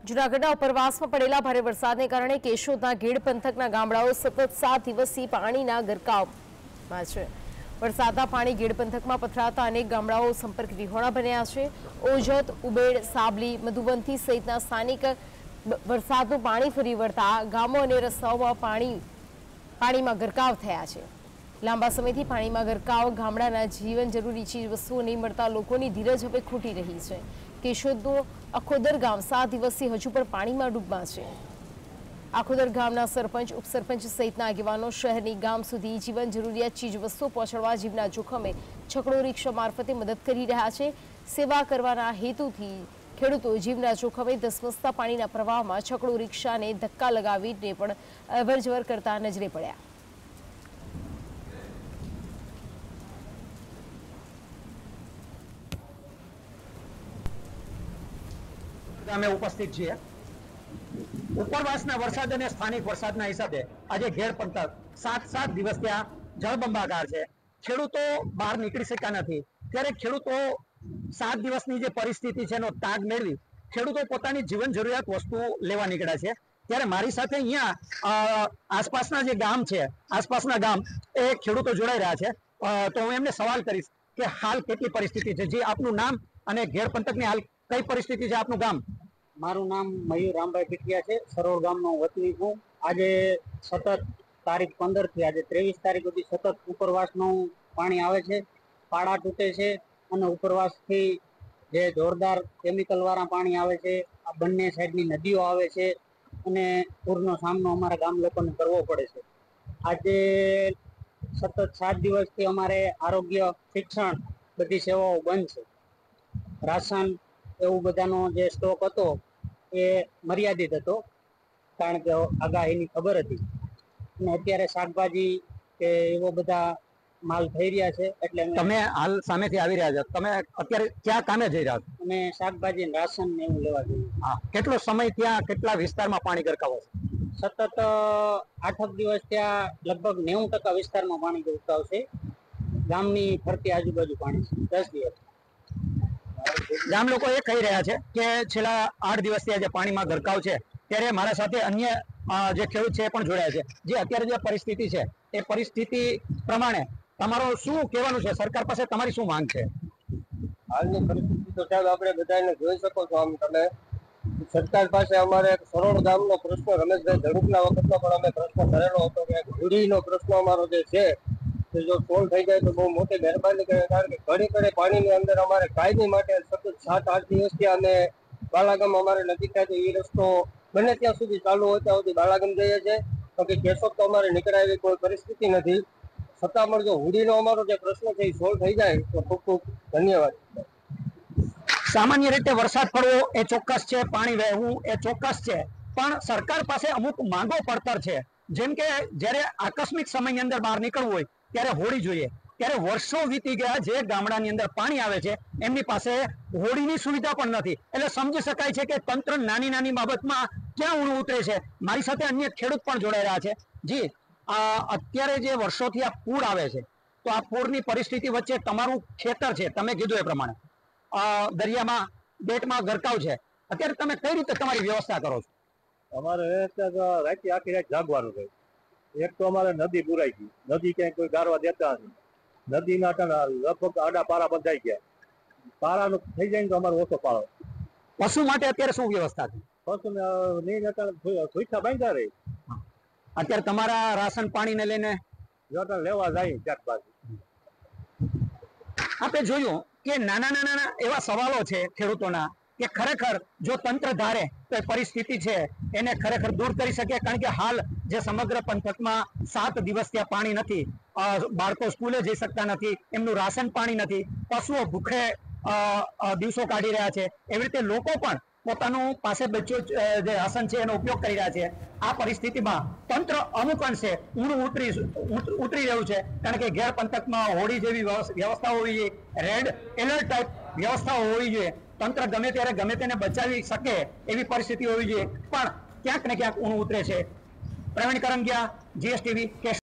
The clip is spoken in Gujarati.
જૂનાગઢના ઉપરવાસમાં પડેલા ભારે વરસાદને કારણે કેશોદના ગેડ પંથકના ગામડાઓ સતત 7 દિવસથી પાણીના ગરકાવમાં છે। વરસાદના પાણી ગેડ પંથકમાં પથરાતા અનેક ગામડાઓ સંપર્ક વિહોણા બન્યા છે। ઓજત, ઉબેડ, સાબલી, મધુબંથી સહિતના સ્થાનિક વરસાદનું પાણી ફરી વળતા ગામો અને રસ્તાઓમાં પાણીમાં ગરકાવ થયા છે। લાંબા સમયથી પાણીમાં ગરકાવ ગામડાના જીવન જરૂરી ચીજ વસ્તુઓ નહીં મળતા લોકોની ધીરજ હવે ખૂટી રહી છે। કેશોદનું અખોદર ગામ 7 દિવસથી હજુ પણ પાણીમાં ડૂબમાં છે। આખોદર ગામના સરપંચ, ઉપસરપંચ સહિતના આગેવાનો શહેરની ગામ સુધી જીવન જરૂરિયાત ચીજ વસ્તુઓ પહોંચાડવા જીવના જોખમે છકડો રિક્ષા મારફતે મદદ કરી રહ્યા છે। સેવા કરવાના હેતુથી ખેડૂતો જીવના જોખમે ધસમસતા પાણીના પ્રવાહમાં છકડો રિક્ષાને ધક્કા લગાવીને પણ અવરજવર કરતા નજરે પડ્યા। અમે ઉપસ્થિત છીએ। ઉપરવાસના વરસાદ અને સ્થાનિક વરસાદના હિસાબે આજે ઘેડ પંથક 7 દિવસ ત્યાં જળબંબાકાર છે। ખેડૂતો બહાર નીકળી શક્યા નથી। ત્યારે ખેડૂતો 7 દિવસની જે પરિસ્થિતિ છે એનો તાગ મેળવી ખેડૂતો પોતાની જીવન જરૂરિયાત વસ્તુ લેવા નીકળ્યા છે। ત્યારે મારી સાથે અહીંયા આસપાસના જે ગામ છે, આસપાસના ગામ એ ખેડૂતો જોડાઈ રહ્યા છે। તો હું એમને સવાલ કરીશ કે હાલ કેટલી પરિસ્થિતિ છે। જે આપનું નામ અને ઘેડ પંથકની હાલ કઈ પરિસ્થિતિ છે? આપનું ગામ? મારું નામ મયુર રામભાઈ પીટિયા છે। સરોવર ગામનો વતની છું। આજે સતત તારીખ 15 થી આજે 23 તારીખ સુધી સતત ઉપરવાસનું પાણી આવે છે। પાડા તૂટે છે અને ઉપરવાસથી જે જોરદાર કેમિકલ વાળા પાણી આવે છે, આ બંને સાઈડની નદીઓ આવે છે અને પૂરનો સામનો અમારા ગામ લોકોને કરવો પડે છે। આજે સતત 7 દિવસથી અમારે આરોગ્ય, શિક્ષણ બધી સેવાઓ બંધ છે। રાશન એવું બધાનો જે સ્ટોક હતો એ મર્યાદિત હતો, કારણ કે આગાહીની ખબર હતી અને અત્યારે શાકભાજી કે એવો બધા માલ થઈ રહ્યા છે। એટલે તમે હાલ સામેથી આવી રહ્યા છો, તમે અત્યારે ક્યાં કામે જઈ રહ્યા છો? અમે શાકભાજી રાશન ને એવું લેવા જઈએ। હા, કેટલો સમય ત્યાં કેટલા વિસ્તારમાં પાણી ગરકાવ છે? સતત 8 દિવસ ત્યાં લગભગ 90% વિસ્તારમાં પાણી ગરકાવ છે। ગામની ફરતી આજુબાજુ પાણી છે 10 દિવસ। ગામ લોકો એ કહી રહ્યા છે કે છેલ્લા 8 દિવસથી આજે પાણીમાં ગરકાવ છે। ત્યારે મારા સાથે અન્ય જે ખેડૂત છે એ પણ જોડાયા છે। જે અત્યારે જે પરિસ્થિતિ છે એ પરિસ્થિતિ પ્રમાણે તમારો શું કહેવાનું છે? સરકાર પાસે તમારી શું માંગ છે? હાલની પરિસ્થિતિ તો સાહેબ આપણે બધાને જોઈ શકો છો। આમ તમે સરકાર પાસે અમારે સરોવર ગામનો પ્રશ્ન રમેશભાઈ ધડુકના વખતનો પણ અમે પ્રશ્ન કરેલો હતો કે હોડીનો પ્રશ્ન અમારો જે છે જો સોલ્વ થઈ જાય તો બહુ મોટી મહેરબાની કરે। કારણ કે ઘડી પાણીની અંદર અમારે કાયમી માટે સતત 7-8 દિવસથી અમે બાલાગામ અમારે નજીક થાય એ રસ્તો બને ત્યાં સુધી ચાલુ હોય ત્યાં સુધી બાલાગામ જઈએ છીએ। બાકી કેશોદ તો અમારે નીકળાય એવી કોઈ પરિસ્થિતિ નથી। છતાં પણ જો હોડીનો અમારો જે પ્રશ્ન છે એ સોલ્વ થઈ જાય તો ખૂબ ખૂબ ધન્યવાદ। સામાન્ય રીતે વરસાદ પડવો એ ચોક્કસ છે, પાણી વહેવું એ ચોક્કસ છે, પણ સરકાર પાસે અમુક માંગો પડતર છે। જેમ કે જ્યારે આકસ્મિક સમયની અંદર બહાર નીકળવું હોય ત્યારે હોડી જોઈએ। ત્યારે વર્ષો વીતી ગયા, જે ગામડાની અંદર પાણી આવે છે એમની પાસે હોડીની સુવિધા પણ નથી। એટલે સમજી શકાય છે કે તંત્ર નાની બાબતમાં ક્યાં ઊણું ઉતરે છે। મારી સાથે અન્ય ખેડૂત પણ જોડાઈ રહ્યા છે। જી, અત્યારે જે વર્ષોથી આ પૂર આવે છે, તો આ પૂરની પરિસ્થિતિ વચ્ચે તમારું ખેતર છે, તમે કીધું એ પ્રમાણે દરિયામાં બેટમાં ગરકાવ છે, અત્યારે તમે કઈ રીતે તમારી વ્યવસ્થા કરો છો? અમારે રાતે આખી રાત જાગવાનું છે। એક તો અમારે નદી પુરાઈ ગઈ, નદી ક્યાંય કોઈ ગારવા દેતા નથી। નદીના લગભગ આડા પારા બંધાઈ ગયા। પારાનું થઈ જાય ને તો અમારે ઓછો પાડો। પશુ માટે અત્યારે શું વ્યવસ્થા છે? પશુ નહીં સુઈઠા બાંધ્યા રહી। અત્યારે તમારા રાશન પાણીને લઈને લેવા જાય ક્યાંક બાજુ। આપણે જોયું કે નાના એવા સવાલો છે ખેડૂતોના કે ખરેખર જો તંત્ર ધારે તો પરિસ્થિતિ છે એને ખરેખર દૂર કરી શકે। કારણ કે હાલ જે સમગ્ર પંથકમાં 7 દિવસ ત્યાં પાણી નથી, બાળકો સ્કૂલે જઈ શકતા નથી, એમનું રાશન પાણી નથી, પશુઓ ભૂખે દિવસો કાઢી રહ્યા છે। એવી રીતે લોકો પણ પોતાનું પાસે બચ્યો જે રાશન છે એનો ઉપયોગ કરી રહ્યા છે। આ પરિસ્થિતિમાં તંત્ર અમુક અંશે ઊંડું ઉતરી રહ્યું છે। કારણ કે ઘેર પંથકમાં હોડી જેવી વ્યવસ્થા હોવી જોઈએ, રેડ એલર્ટ ટાઈપ વ્યવસ્થાઓ હોવી જોઈએ। તંત્ર ગમે ત્યારે ગમે તેને બચાવી શકે એવી પરિસ્થિતિ હોવી જોઈએ, પણ ક્યાંક ને ક્યાંક ઊણું ઉતરે છે। પ્રવીણ કરંગિયા, GSTV।